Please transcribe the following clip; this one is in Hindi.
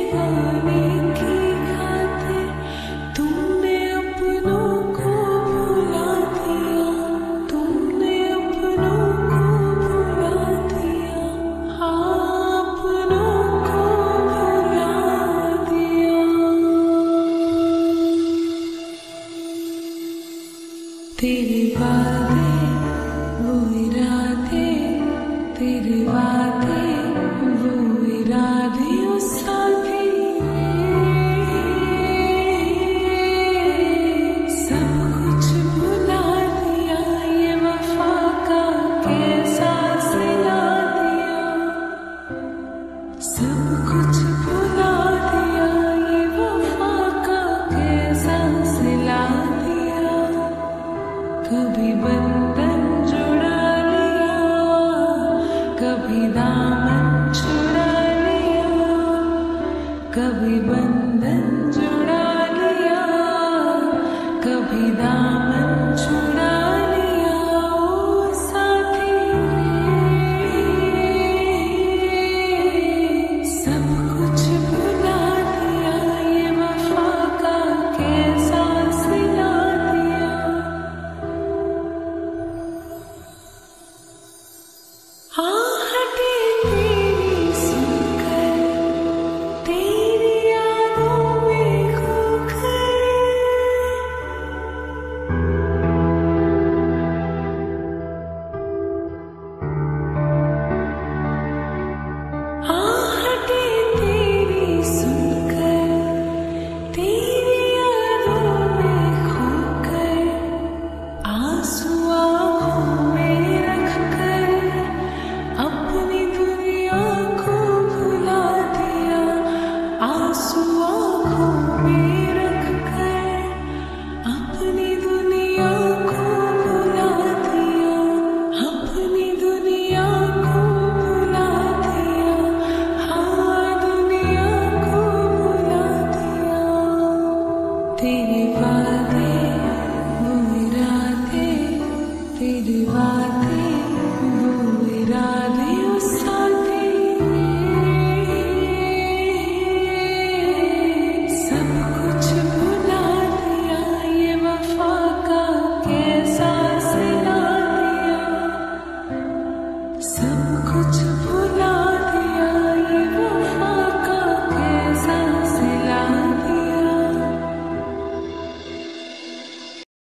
गाने की खातिर तुमने अपनों को भुला दिया, तुमने अपनों को भुला दिया, अपनों को भुला दिया। तेरे वादे वो इरादे, तेरे वादे वो इरादे उस साथी, सब कुछ भुला दिया, ये वफा का कैसा सिला दिया, सब कुछ भुला दिया, ये वफा का कैसा सिला दिया। कभी बंधन जुड़ा लिया, कभी दामन छुड़ा लिया, कभी बंधन जुड़ा लिया, कभी दामन छुड़ा लिया। ओ साथी सब कुछ भुला दिया, ये वफा का कैसा सिला दिया। आहटे तेरी सुनकर, तेरी यादों में खोकर, आहटे तेरी सुनकर, तेरी यादों में खोकर, आंसू आँखों में रखकर अपनी दुनिया को भुला दिया, आंसू आँखों में रखकर अपनी दुनिया को भुला दिया, अपनी दुनिया को भुला दिया, हाँ दुनिया को भुला दिया। तेरे वादे वो इरादे, तेरे वादे